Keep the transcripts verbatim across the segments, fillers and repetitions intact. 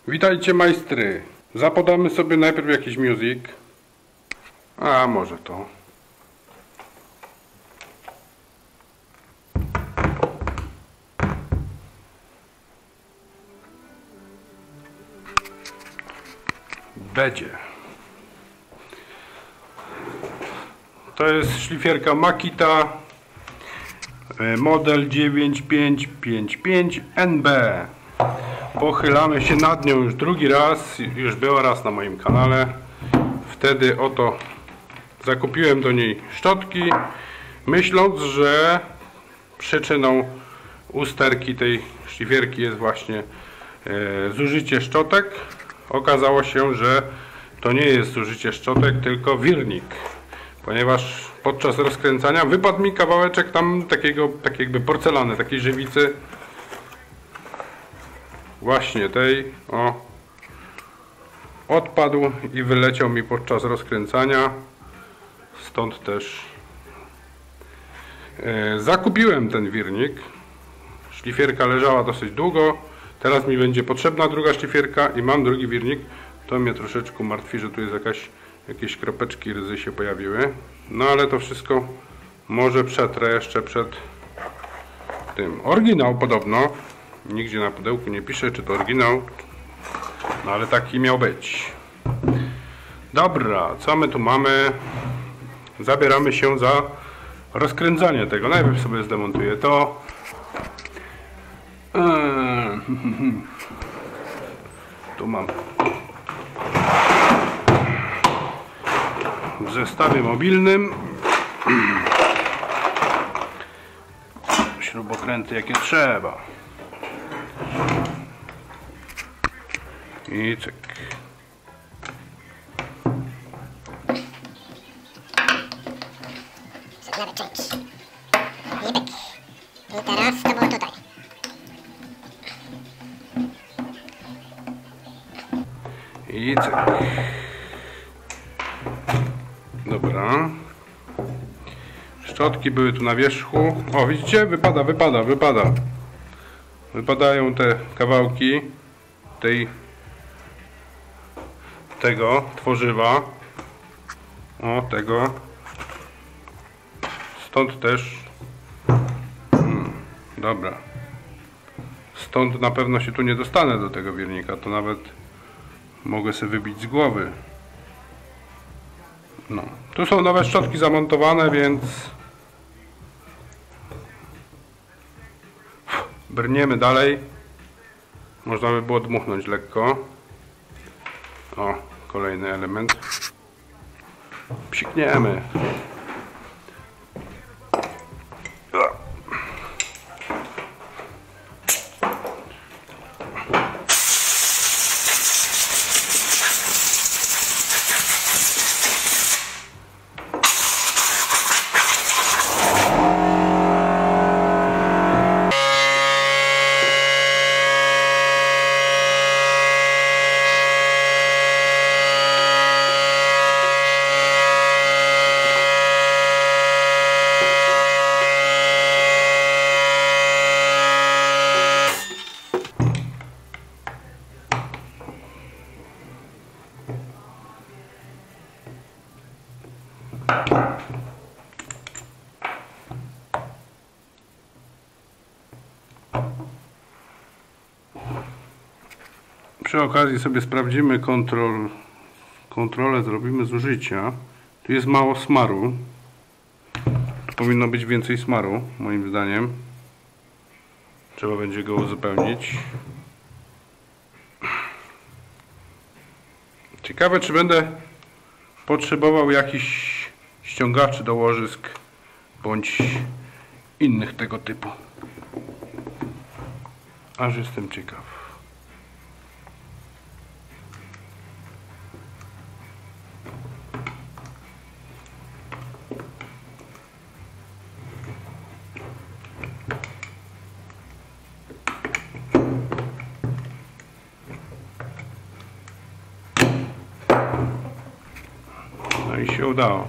Witajcie majstry. Zapodamy sobie najpierw jakiś music. A może to. Będzie. To jest szlifierka Makita model dziewięć pięć pięć pięć N B. Pochylamy się nad nią już drugi raz. Już była raz na moim kanale. Wtedy oto zakupiłem do niej szczotki, myśląc, że przyczyną usterki tej szlifierki jest właśnie e, zużycie szczotek. Okazało się, że to nie jest zużycie szczotek, tylko wirnik, ponieważ podczas rozkręcania wypadł mi kawałeczek tam takiego, tak jakby porcelany, takiej żywicy, właśnie tej, o, odpadł i wyleciał mi podczas rozkręcania, stąd też e, zakupiłem ten wirnik. Szlifierka leżała dosyć długo, teraz mi będzie potrzebna druga szlifierka i mam drugi wirnik. To mnie troszeczkę martwi, że tu jest jakaś, jakieś kropeczki ryzy się pojawiły. No ale to wszystko może przetrę jeszcze przed tym. Oryginał podobno, nigdzie na pudełku nie pisze, czy to oryginał, no ale taki miał być. Dobra, co my tu mamy? Zabieramy się za rozkręcanie tego. Najpierw sobie zdemontuję to. Tu mam w zestawie mobilnym śrubokręty jakie trzeba i cyk. I teraz to było tutaj. I cyk. Dobra. Szczotki były tu na wierzchu. O, widzicie? Wypada, wypada, wypada. Wypadają te kawałki tej tego tworzywa. O, tego. Stąd też. Hmm, dobra. Stąd na pewno się tu nie dostanę do tego wirnika. To nawet mogę sobie wybić z głowy. No. Tu są nowe szczotki zamontowane, więc brniemy dalej. Można by było dmuchnąć lekko. O, kolejny element. Psikniemy. Przy okazji sobie sprawdzimy kontrol, kontrolę, zrobimy zużycia. Tu jest mało smaru. Tu powinno być więcej smaru, moim zdaniem. Trzeba będzie go uzupełnić. Ciekawe, czy będę potrzebował jakichś ściągaczy do łożysk bądź innych tego typu. Aż jestem ciekaw. No i się udało.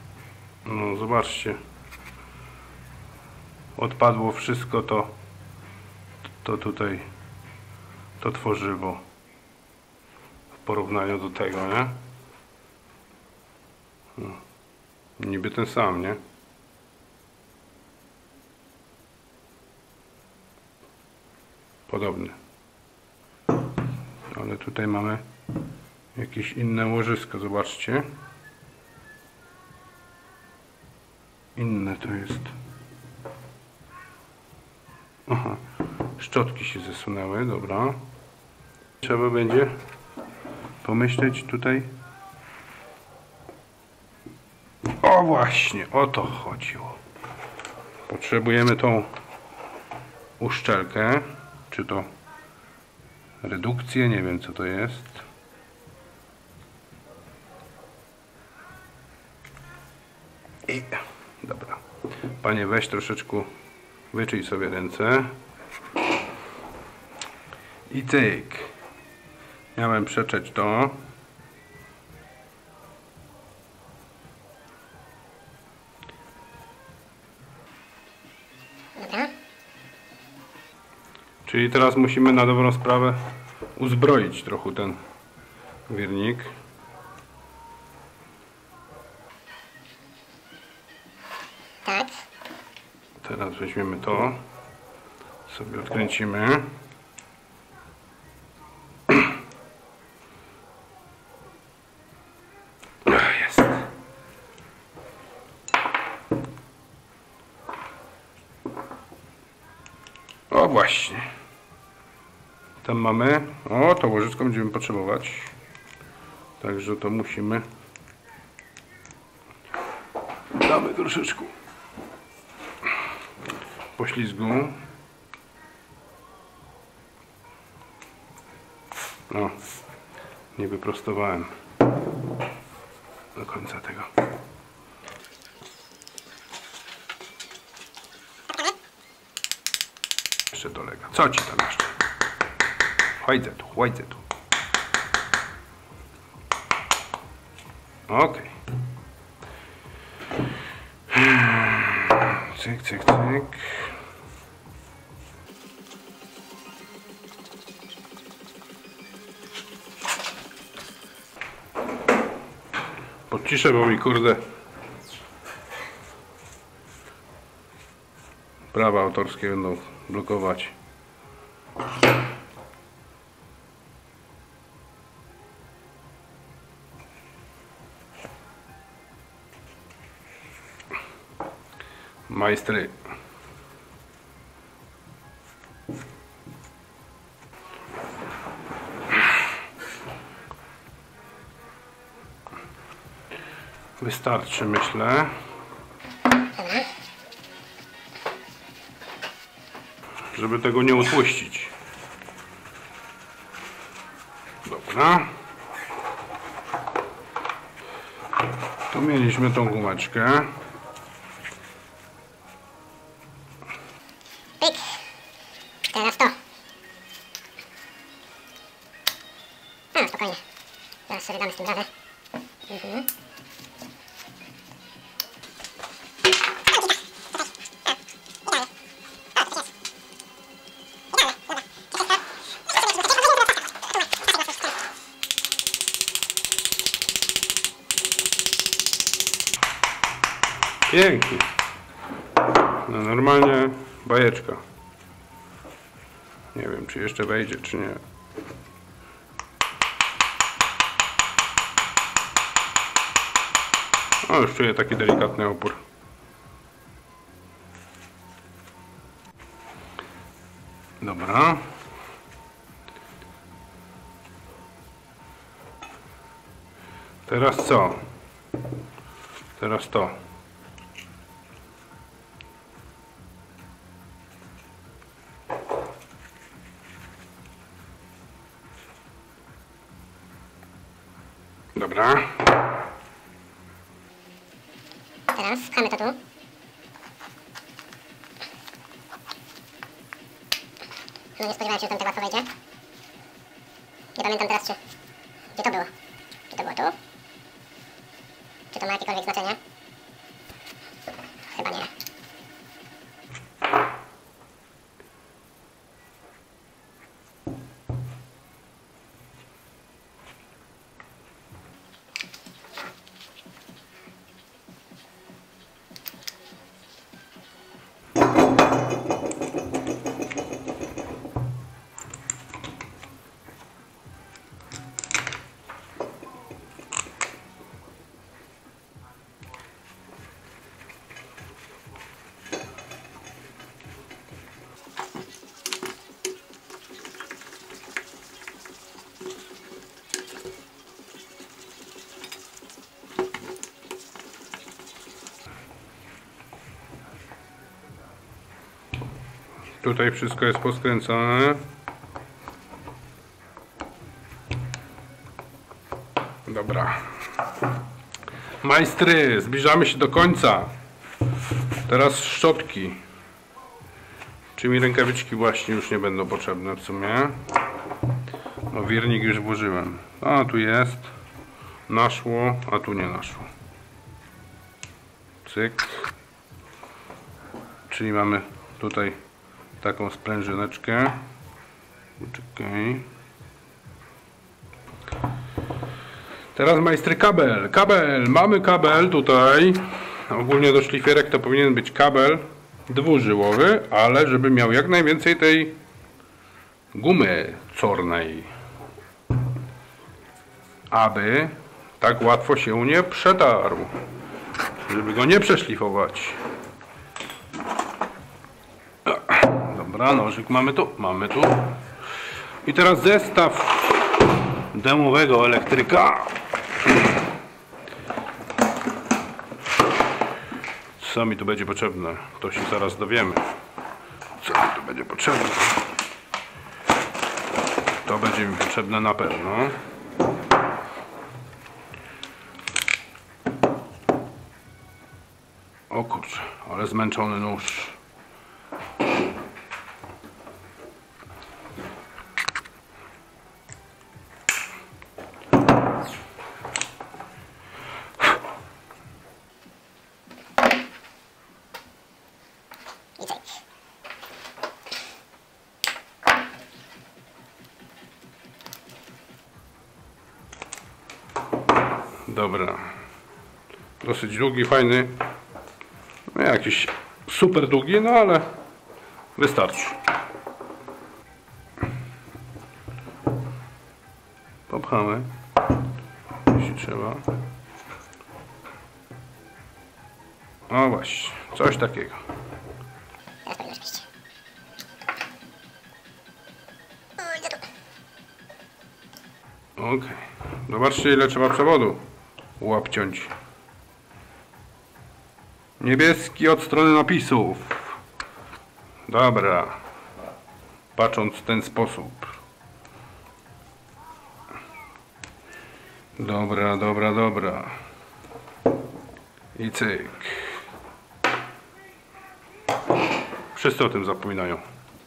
No zobaczcie. Odpadło wszystko to to tutaj to tworzywo w porównaniu do tego, nie? No. Niby ten sam, nie? Podobny. Ale tutaj mamy jakieś inne łożysko, zobaczcie. Inne to jest. Aha, szczotki się zesunęły, dobra. Trzeba będzie pomyśleć tutaj. O właśnie, o to chodziło. Potrzebujemy tą uszczelkę, czy to redukcję, nie wiem co to jest. I dobra. Panie, weź troszeczkę, wyczyj sobie ręce. I cyk. Miałem przetrzeć to. Dobra. Czyli teraz musimy na dobrą sprawę uzbroić trochę ten wirnik. Tak. Teraz weźmiemy to, sobie odkręcimy. Jest. O właśnie. Tam mamy. O, to łożysko będziemy potrzebować. Także to musimy. Damy troszeczkę poślizgu. No, nie wyprostowałem do końca tego. Jeszcze dolega. Co ci tam jeszcze? Chodźcie tu, chodźcie tu. Ok. Cyk, cyk, cyk. Podciszę, bo mi kurde prawa autorskie będą blokować. Majstry. Wystarczy, myślę. Żeby tego nie utłuścić. Dobra. Tu mieliśmy tą gumeczkę. Pyk. Teraz to. A, spokojnie. Teraz sobie damy z tym radę. Mhm. Pięknie. No normalnie bajeczka. Nie wiem, czy jeszcze wejdzie, czy nie. O, już czuję taki delikatny opór. Dobra. Teraz co? Teraz to. Dobra. Teraz pchamy to tu. No nie spodziewałem się, że tam tak łatwo wejdzie. Nie pamiętam teraz, czy... Gdzie to było? Czy to było tu? Czy to ma jakiekolwiek znaczenie? Chyba nie. Tutaj wszystko jest poskręcone. Dobra. Majstry, zbliżamy się do końca. Teraz szczotki. Czy mi rękawiczki właśnie już nie będą potrzebne w sumie. No, wirnik już włożyłem. A tu jest. Naszło, a tu nie naszło. Cyk. Czyli mamy tutaj taką sprężyneczkę. Czekaj. Teraz majstry kabel. Kabel. Mamy kabel tutaj. Ogólnie do szlifierek to powinien być kabel dwużyłowy, ale żeby miał jak najwięcej tej gumy cornej. Aby tak łatwo się nie przetarł. Żeby go nie przeszlifować. Dobra, nożyk mamy tu. Mamy tu. I teraz zestaw demowego elektryka. Co mi tu będzie potrzebne? To się zaraz dowiemy. Co mi tu będzie potrzebne? To będzie mi potrzebne na pewno. O kurczę, ale zmęczony nóż. I cyk. Dobra. Dosyć długi, fajny. No jakiś super długi, no ale wystarczy. Popchamy, jeśli trzeba. O właśnie, coś takiego. Teraz powinno oczywiście. O, idę tu. Okej. Zobaczcie, ile trzeba przewodu łapciąć. Niebieski od strony napisów. Dobra. Patrząc w ten sposób. Dobra, dobra, dobra. I cyk. Wszyscy o tym zapominają.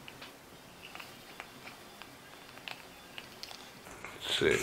Cyk.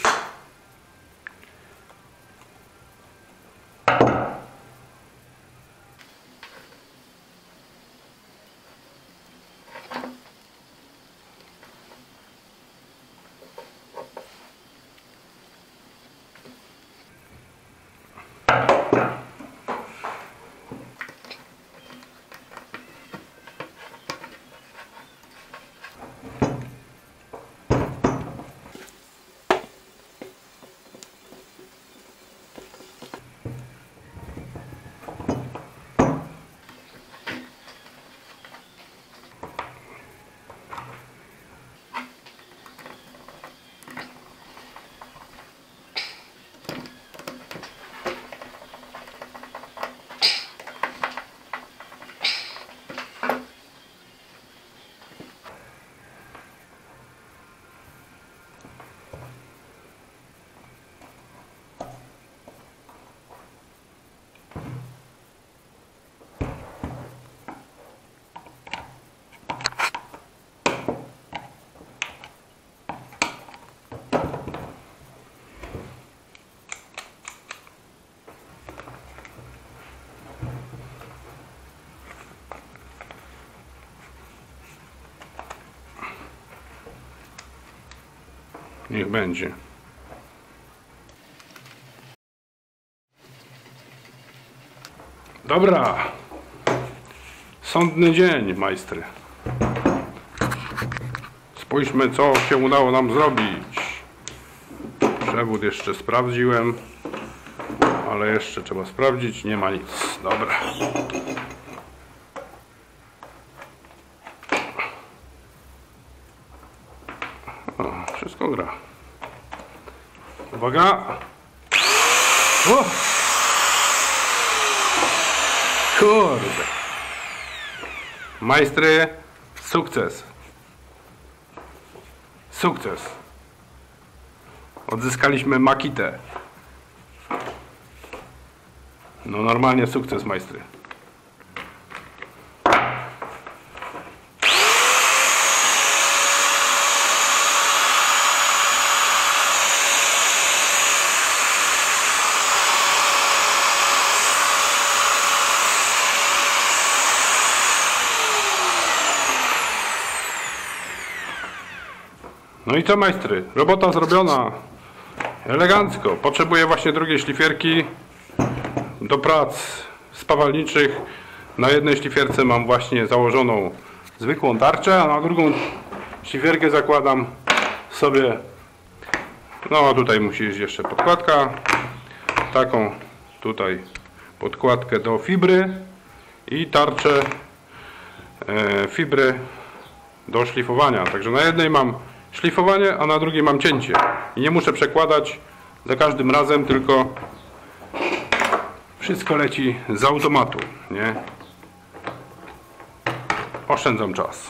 Niech będzie. Dobra. Sądny dzień, majstry. Spójrzmy, co się udało nam zrobić. Przewód jeszcze sprawdziłem, ale jeszcze trzeba sprawdzić. Nie ma nic. Dobra. O, wszystko gra. Uwaga! O! Kurde! Majstry, Sukces. Sukces. Odzyskaliśmy Makitę. No normalnie sukces, majstry. No i co, majstry? Robota zrobiona. Elegancko. Potrzebuję właśnie drugiej szlifierki do prac spawalniczych. Na jednej szlifierce mam właśnie założoną zwykłą tarczę, a na drugą szlifierkę zakładam sobie, no tutaj musi iść jeszcze podkładka, taką tutaj podkładkę do fibry i tarczę e, fibry do szlifowania. Także na jednej mam szlifowanie, a na drugiej mam cięcie. I nie muszę przekładać za każdym razem, tylko wszystko leci z automatu, nie? Oszczędzam czas.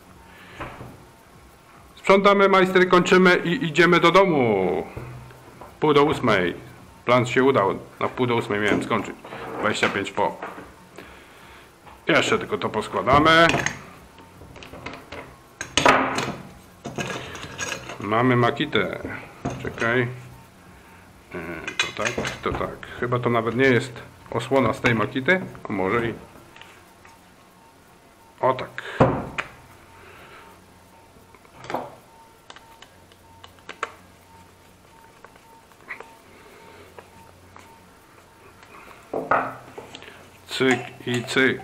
Sprzątamy, majstry, kończymy i idziemy do domu. Pół do ósmej. Plan się udał. Na pół do ósmej miałem skończyć. dwadzieścia pięć po. Jeszcze tylko to poskładamy. Mamy Makitę. Czekaj. To tak, to tak. Chyba to nawet nie jest osłona z tej Makity. A może i... O tak. Cyk i cyk.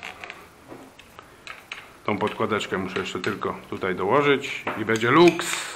Tą podkładeczkę muszę jeszcze tylko tutaj dołożyć i będzie luks.